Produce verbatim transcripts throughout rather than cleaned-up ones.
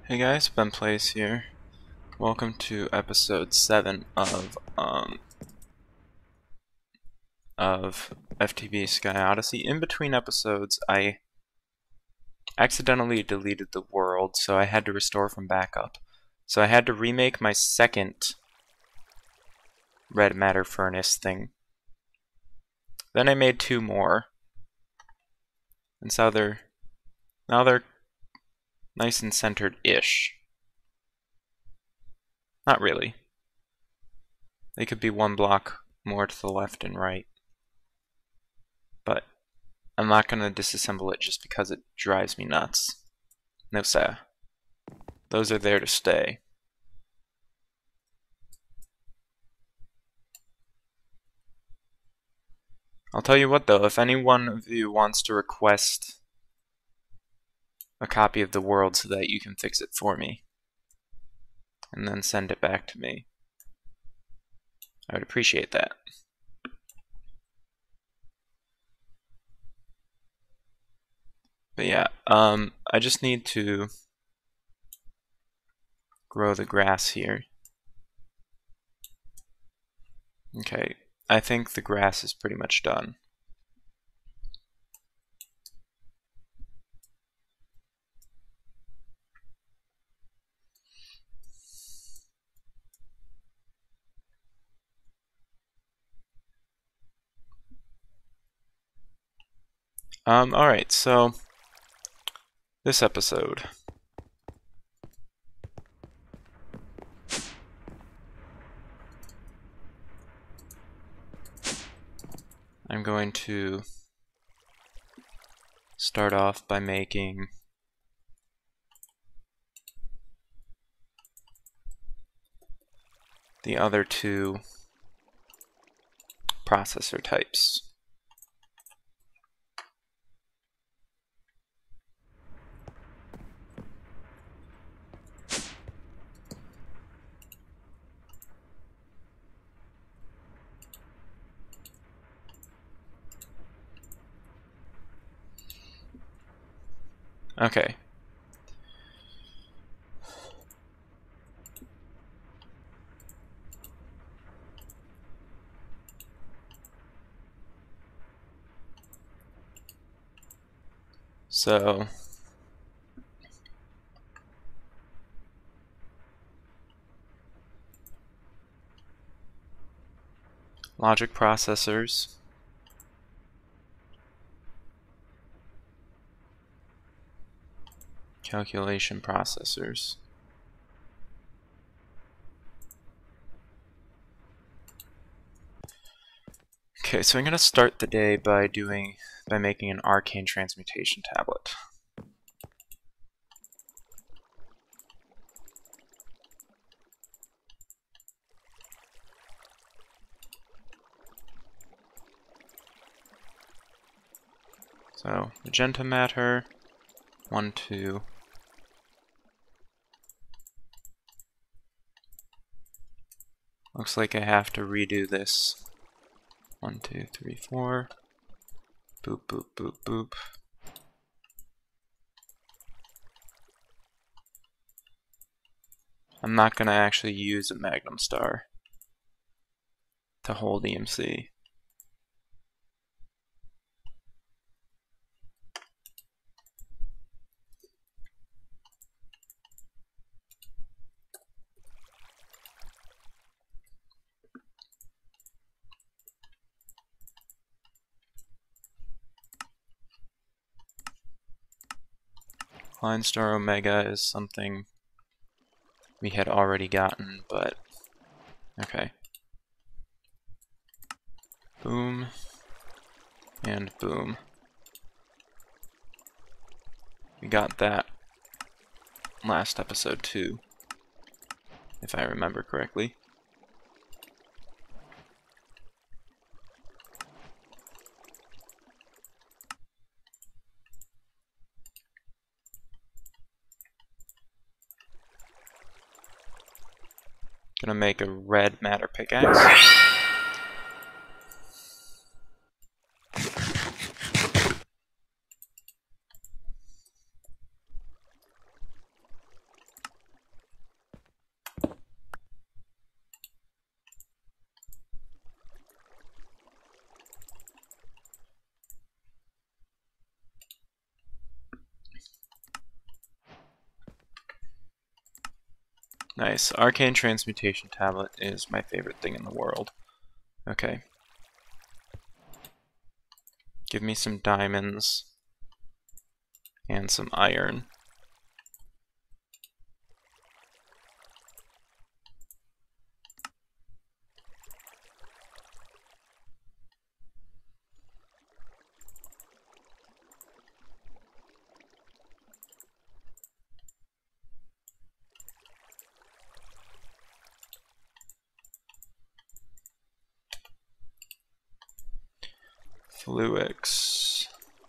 Hey guys, Ben Plays here. Welcome to episode seven of um of F T B Sky Odyssey. In between episodes, I accidentally deleted the world, so I had to restore from backup. So I had to remake my second red matter furnace thing. Then I made two more, and so they're now they're nice and centered-ish. Not really. They could be one block more to the left and right. But I'm not going to disassemble it just because it drives me nuts. No sir. Those are there to stay. I'll tell you what though, if any one of you wants to request a copy of the world so that you can fix it for me, and then send it back to me, I would appreciate that. But yeah, um, I just need to grow the grass here. Okay, I think the grass is pretty much done. Um, alright, so this episode. I'm going to start off by making the other two processor types. Okay. So logic processors, calculation processors. Okay, so I'm going to start the day by doing by making an arcane transmutation tablet. So magenta matter, one, two. Looks like I have to redo this. One, two, three, four. Boop, boop, boop, boop. I'm not going to actually use a Magnum Star to hold E M C. Line Star Omega is something we had already gotten, but okay. Boom. And boom. We got that last episode too, if I remember correctly. Gonna make a red matter pickaxe. Nice. Arcane Transmutation Tablet is my favorite thing in the world. Okay. Give me some diamonds and some iron. Fluix.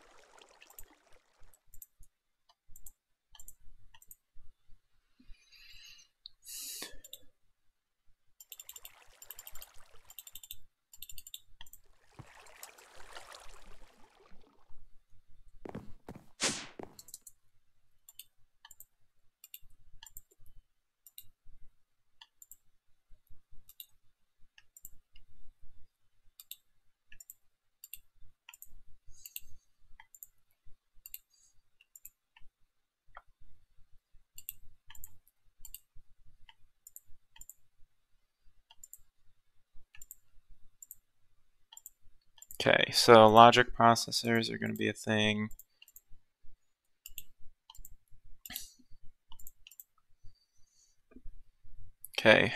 Okay, so logic processors are going to be a thing. Okay.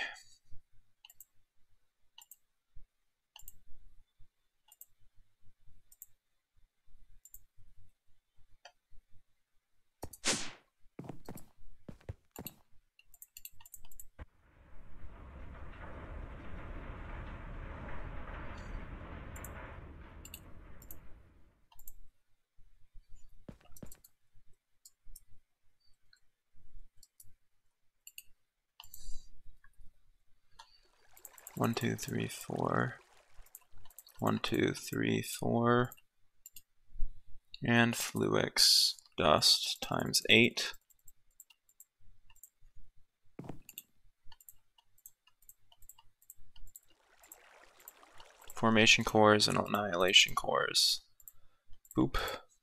One, two, three, four. One, two, three, four. And Fluix dust times eight. Formation cores and annihilation cores. Boop.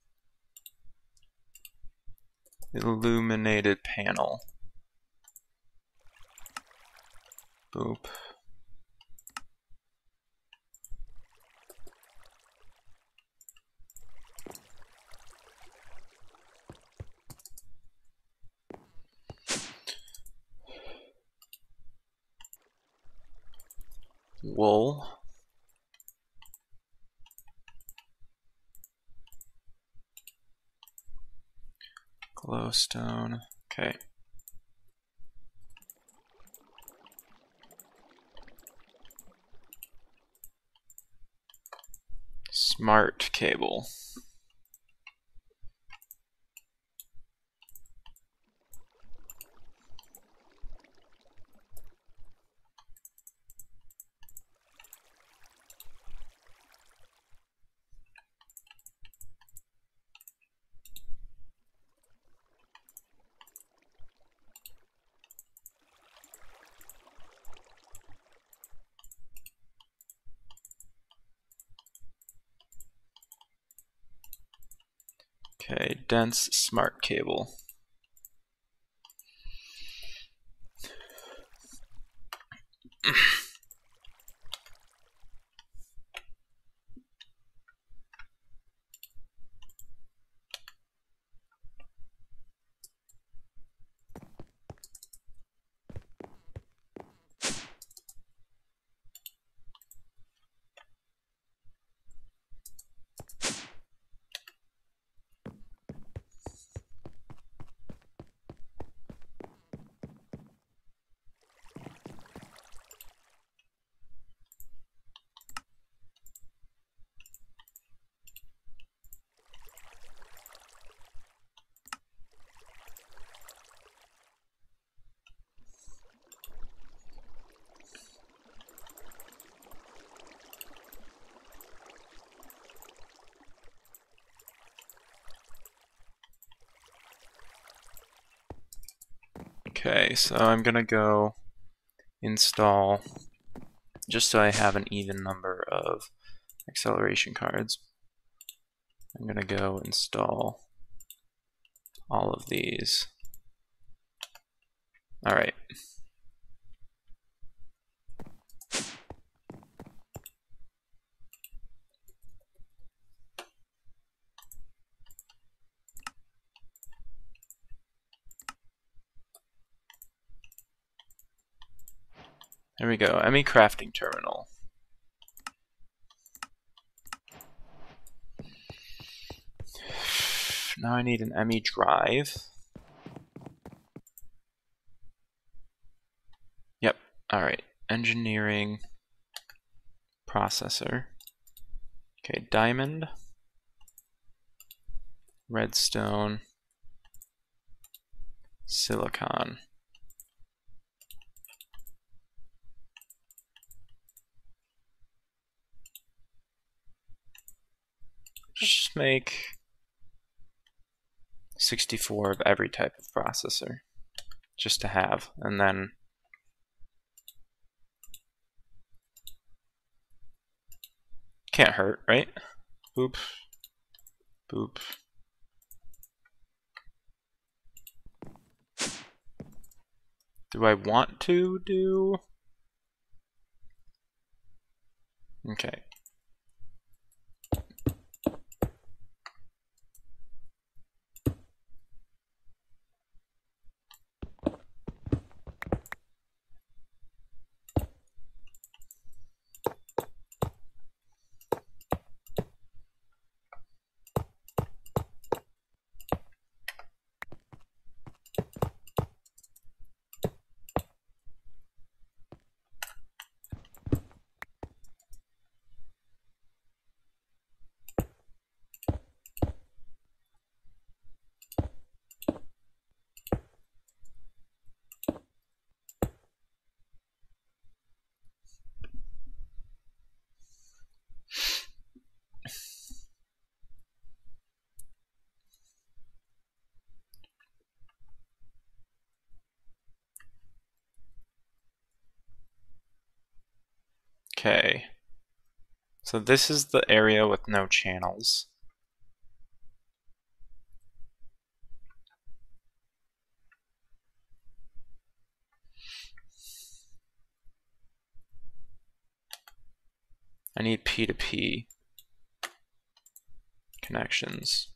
Illuminated panel. Boop. Wool. Glowstone. Okay. Smart cable. Okay, dense smart cable. Okay, so I'm gonna go install, just so I have an even number of acceleration cards, I'm gonna go install all of these. Alright, There we go, M E crafting terminal. Now I need an M E drive. Yep, alright. Engineering processor. Okay, diamond, redstone, silicon. Just make sixty-four of every type of processor, just to have, and then can't hurt, right? Boop, boop. Do I want to do? Okay. Okay. So this is the area with no channels. I need P to P connections.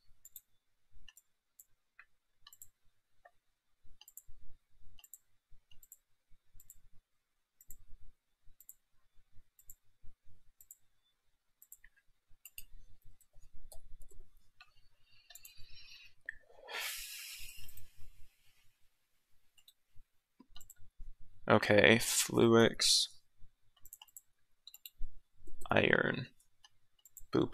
Okay, Fluix, iron, boop.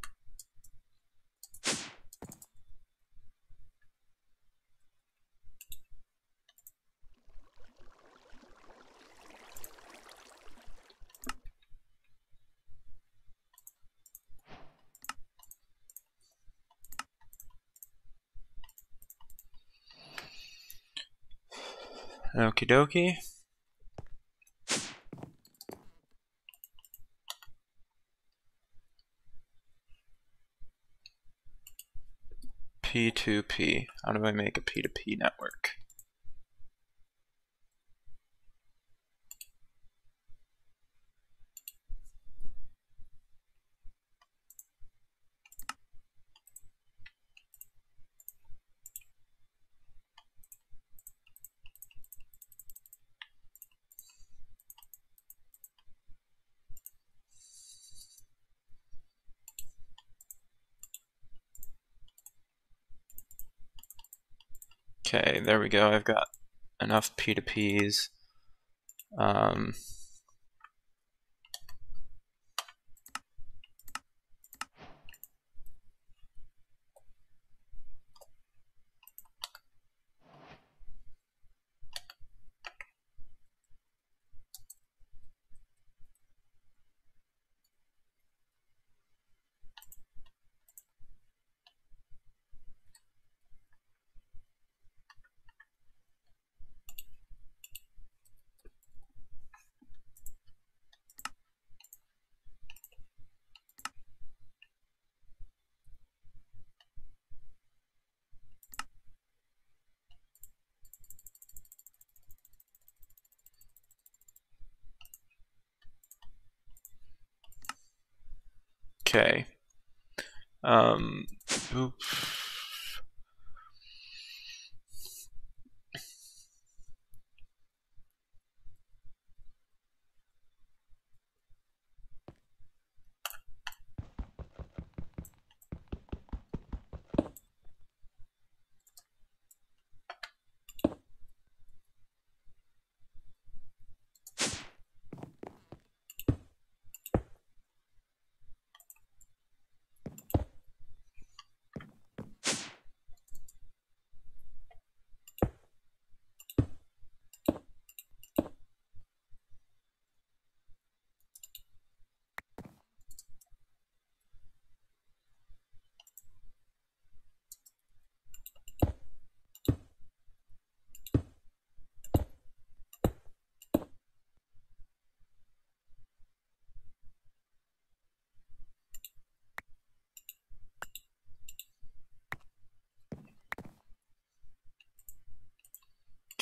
Okie dokie. P two P. How do I make a P two P network? Okay, there we go. I've got enough P two Ps. Um, okay. Um, boop.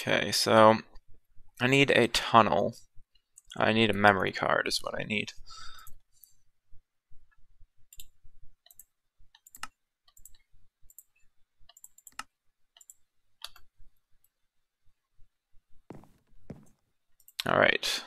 Okay, so I need a tunnel. I need a memory card is what I need. All right.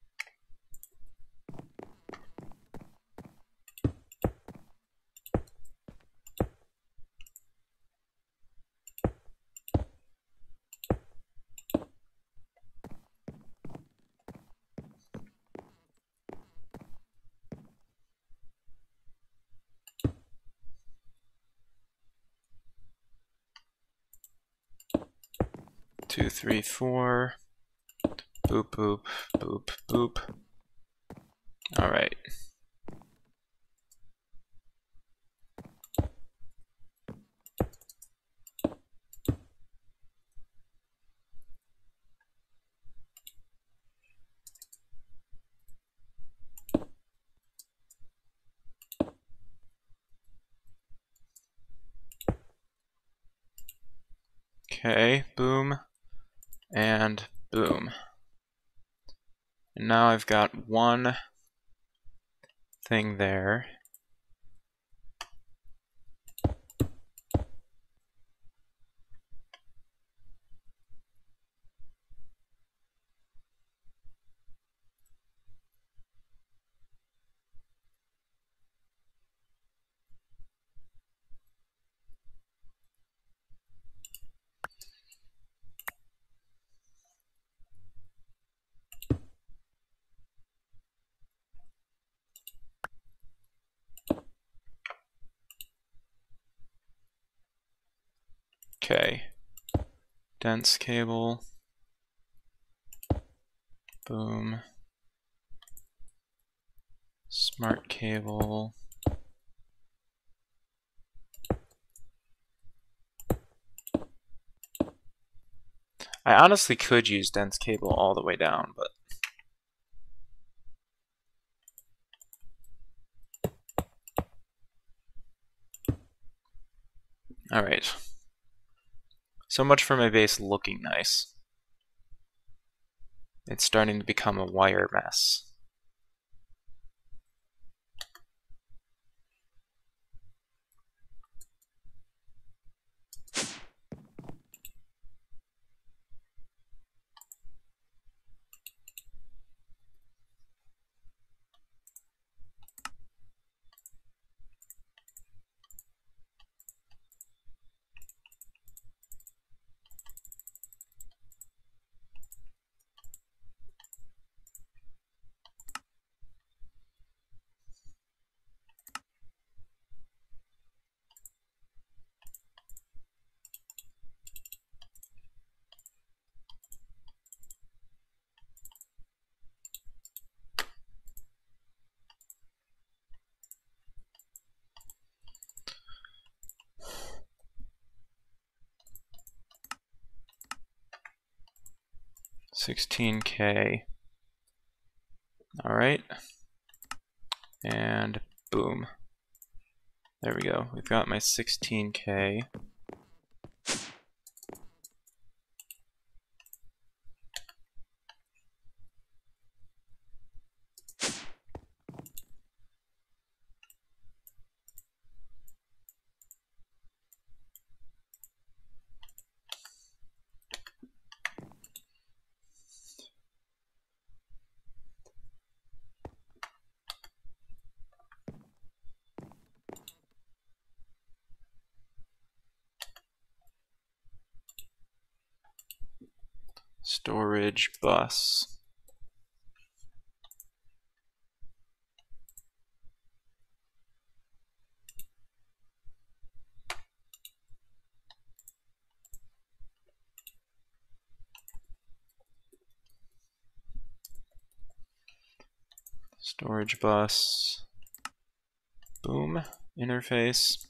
Two, three, four. Boop, boop, boop, boop. All right. Okay, boom, and boom. And now I've got one thing there. Okay, dense cable, boom, smart cable, I honestly could use dense cable all the way down, but alright. So much for my base looking nice. It's starting to become a wire mess. sixteen K. Alright. And boom. There we go. We've got my sixteen K. Storage bus. Storage bus. Boom. Interface.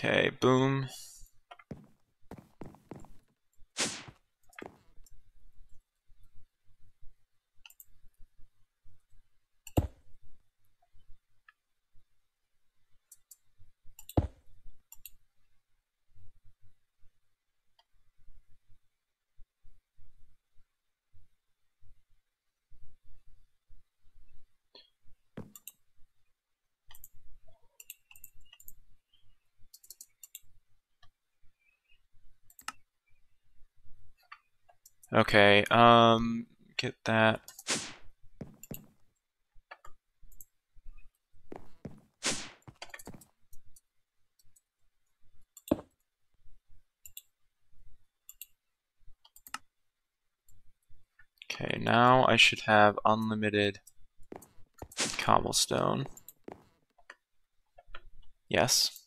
Okay, boom. Okay, um, get that. Okay, now I should have unlimited cobblestone. Yes.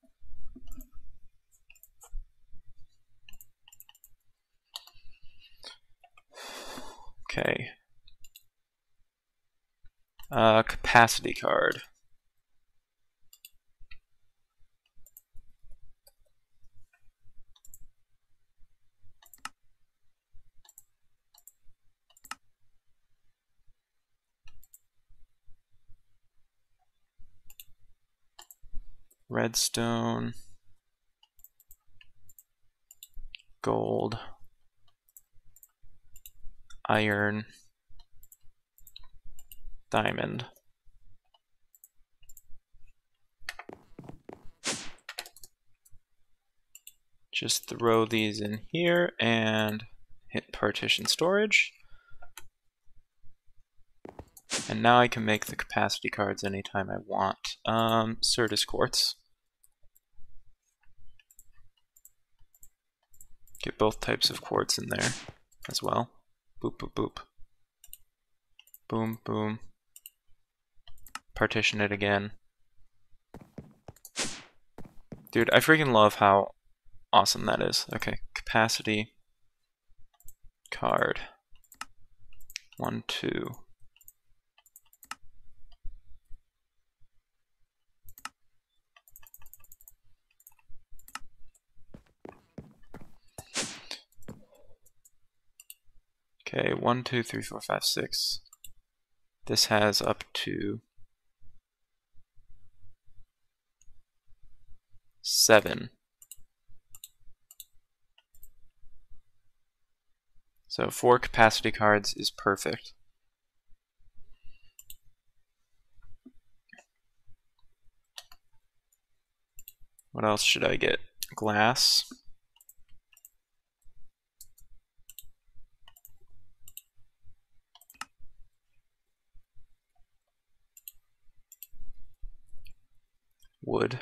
Okay. Uh, capacity card. Redstone. Gold. Iron. Diamond. Just throw these in here and hit partition storage. And now I can make the capacity cards anytime I want. Um, Certus quartz. Get both types of quartz in there as well. Boop, boop, boop. Boom, boom. Partition it again. Dude, I freaking love how awesome that is. Okay, capacity card. One, two. Okay, one, two, three, four, five, six. This has up to seven. So four capacity cards is perfect. What else should I get? Glass. Wood.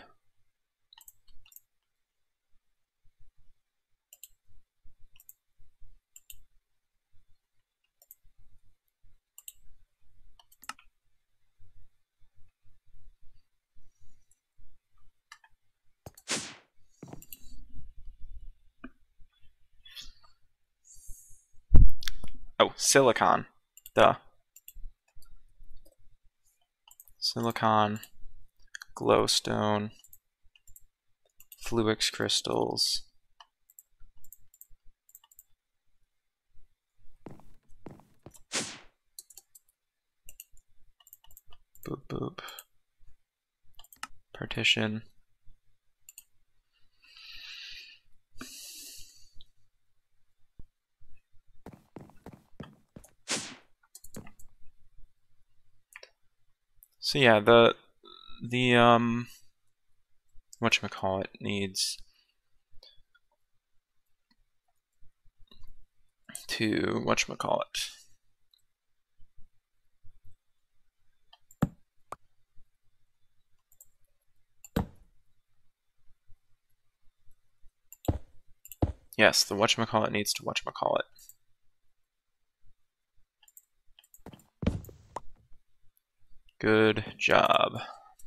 Oh, silicon. Duh. Silicon, glowstone, fluix crystals. Boop, boop. Partition. So yeah, the the um whatchamacallit needs to whatchamacallit. Yes, the whatchamacallit needs to whatchamacallit. Good job.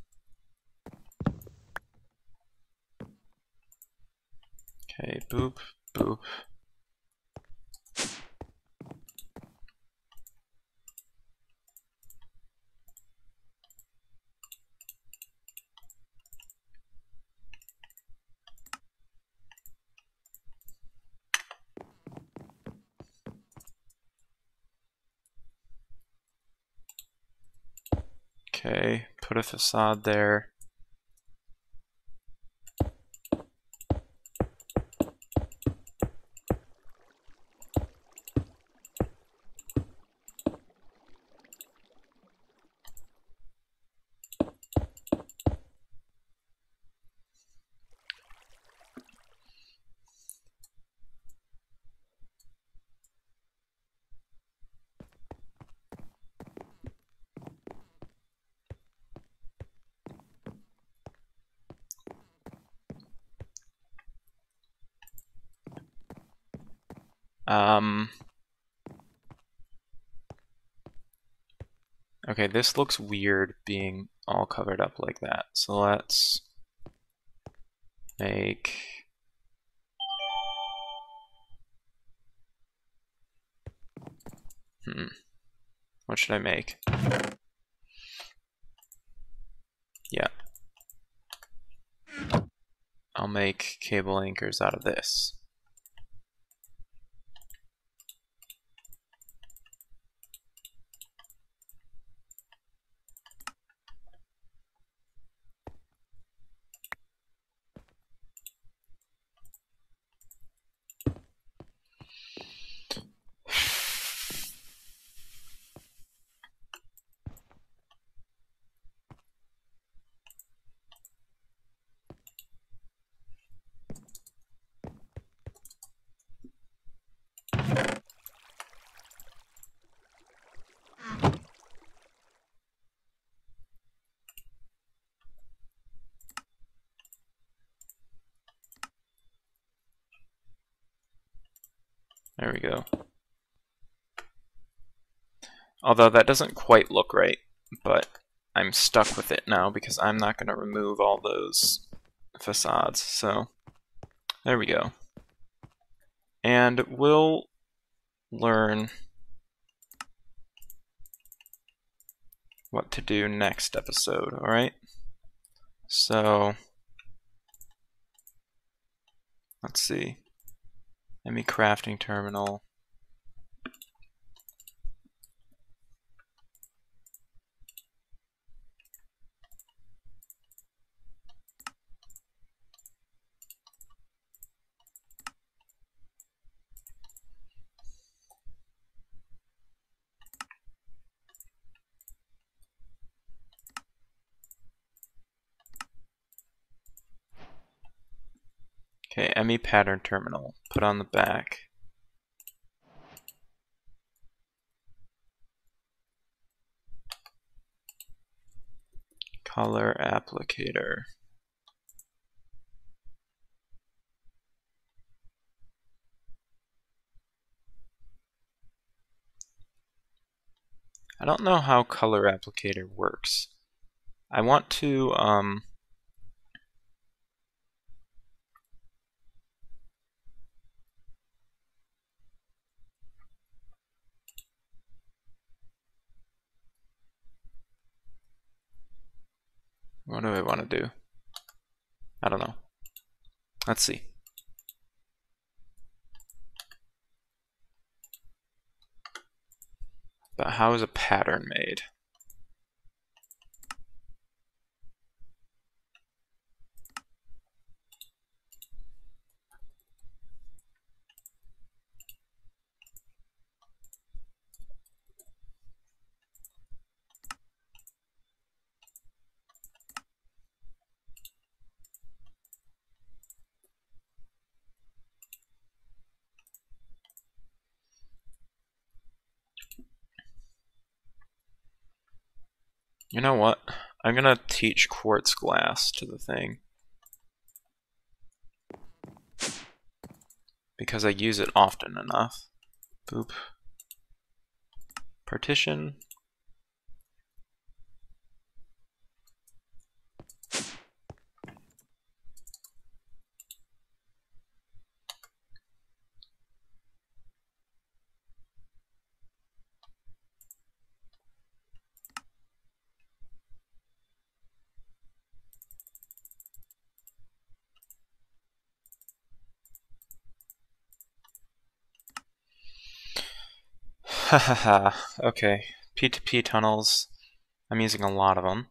Okay, boop, boop. Okay, put a facade there. Um, okay, this looks weird being all covered up like that. So let's make hmm. What should I make? Yeah. I'll make cable anchors out of this. There we go. Although that doesn't quite look right, but I'm stuck with it now because I'm not going to remove all those facades. So there we go. And we'll learn what to do next episode, alright? So let's see. M E crafting terminal. Okay, M E pattern terminal. Put on the back. Color applicator. I don't know how color applicator works. I want to um what do I want to do? I don't know. Let's see. But how is a pattern made? You know what? I'm gonna teach quartz glass to the thing. Because I use it often enough. Boop. Partition. Hahaha. Okay. P two P tunnels. I'm using a lot of them.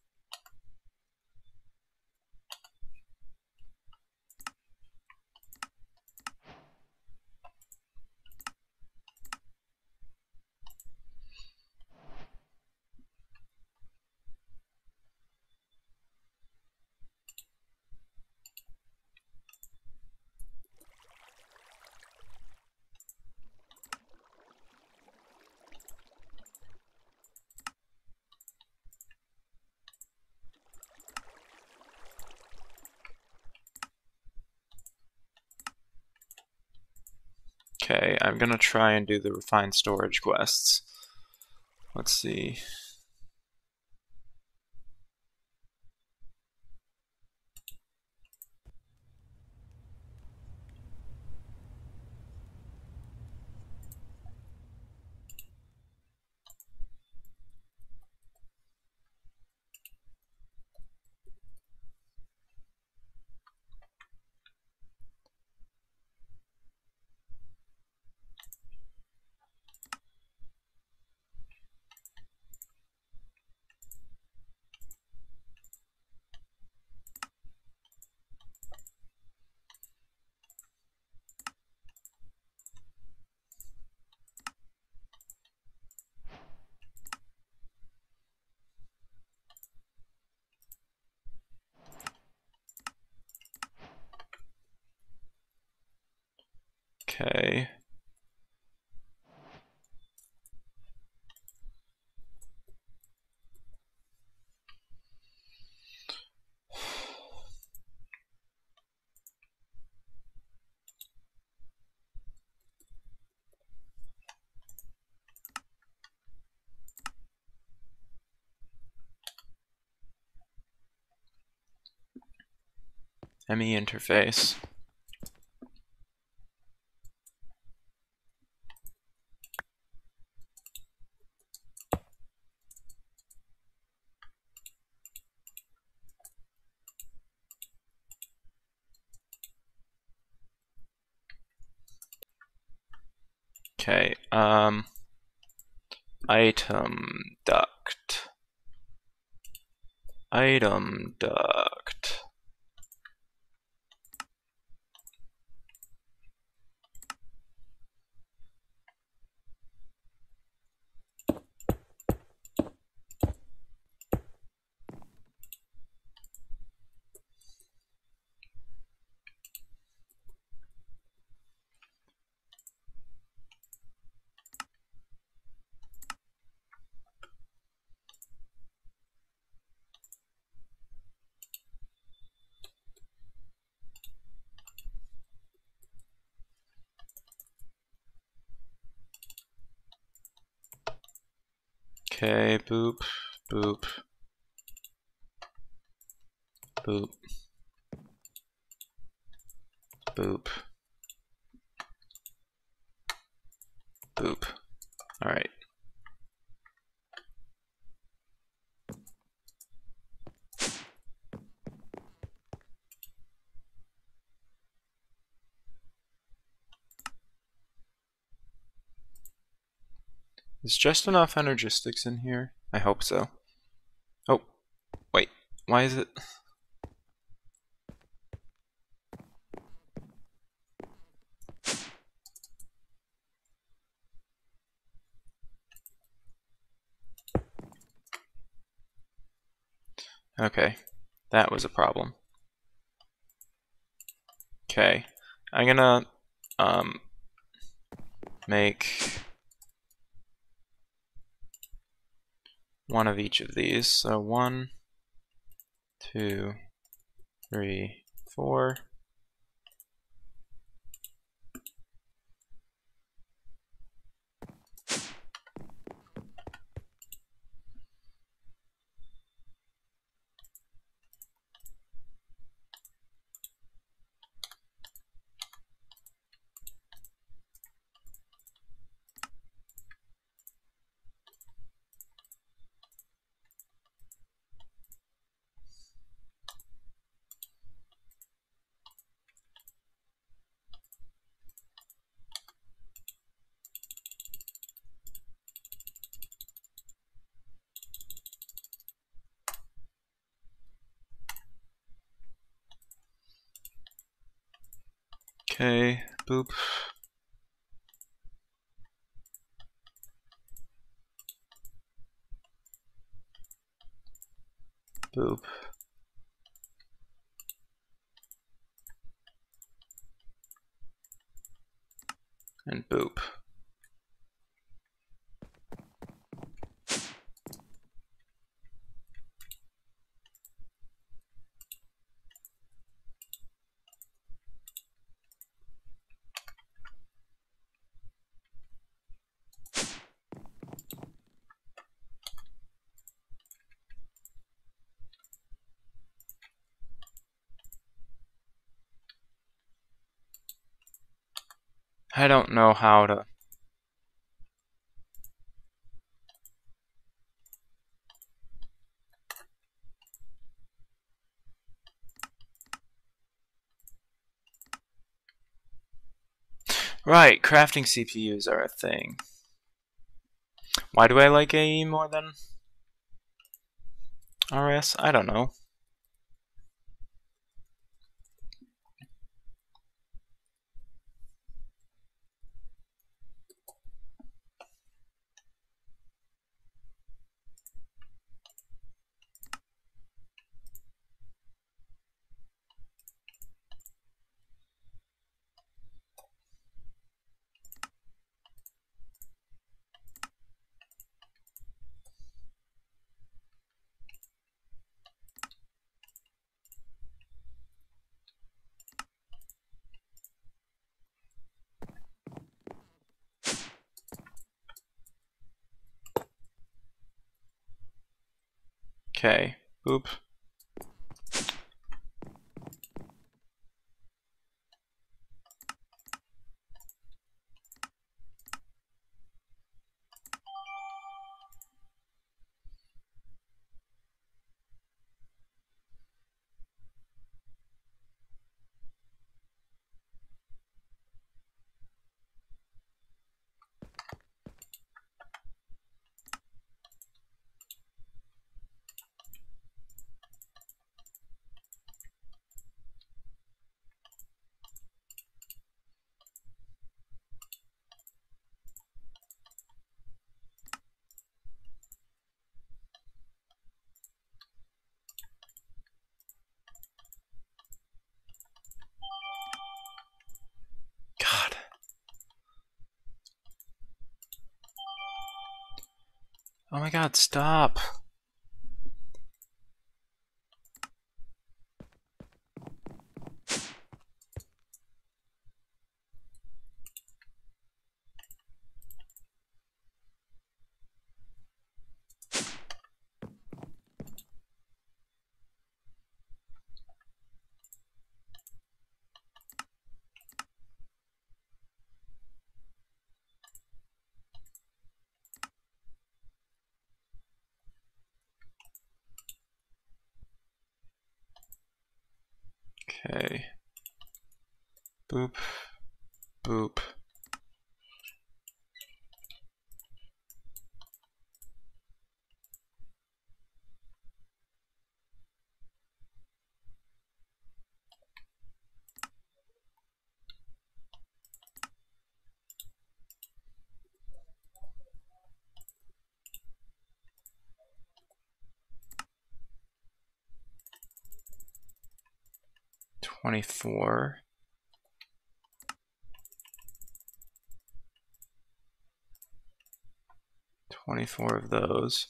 Okay, I'm gonna try and do the refined storage quests. Let's see. Okay. M E interface. Okay, um, item duct. Item duct. Okay, boop, boop, boop, boop, boop. Alright. Is just enough energistics in here? I hope so. Oh, wait. Why is it? Okay, that was a problem. Okay, I'm gonna um, make one of each of these. So one, two, three, four. Okay, boop. Boop. And boop. I don't know how to... Right, crafting C P Us are a thing. Why do I like A E more than R S? I don't know. Okay, boop. God. Oh my god, stop. Okay. Boop. Boop. Twenty-four. Twenty-four of those.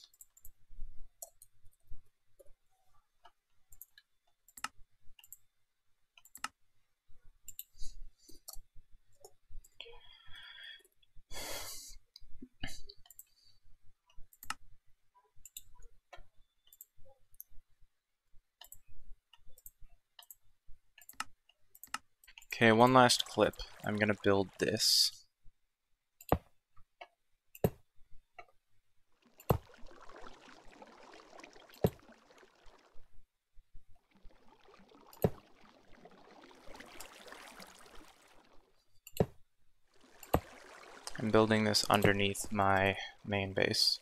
Okay, one last clip. I'm gonna build this. I'm building this underneath my main base.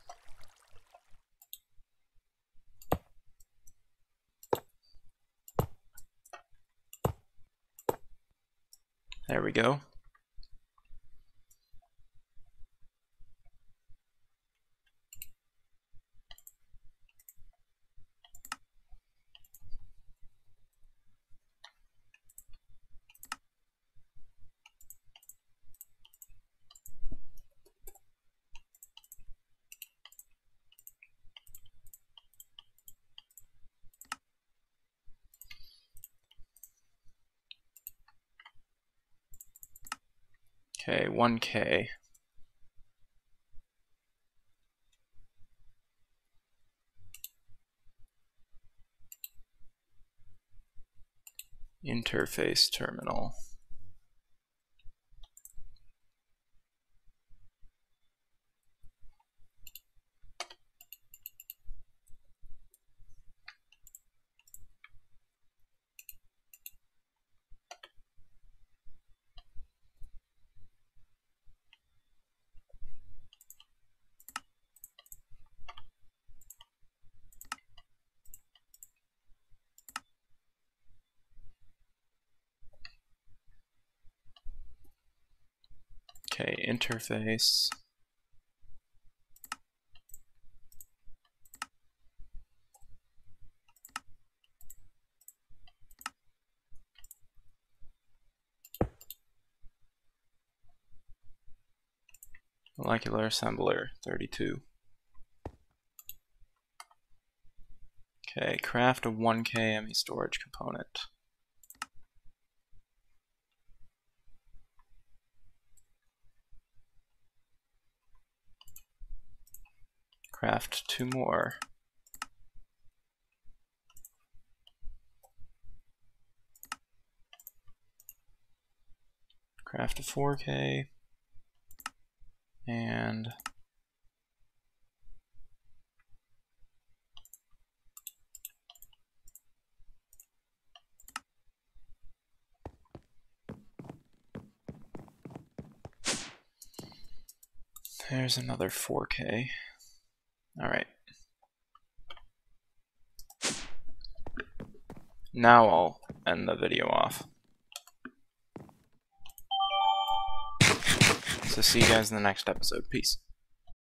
There we go. Okay, one K. Interface terminal. Okay, interface. Molecular assembler, thirty-two. Okay, craft a one K M E storage component. Craft two more. Craft a four K. And there's another four K. All right. Now I'll end the video off. So see you guys in the next episode. Peace.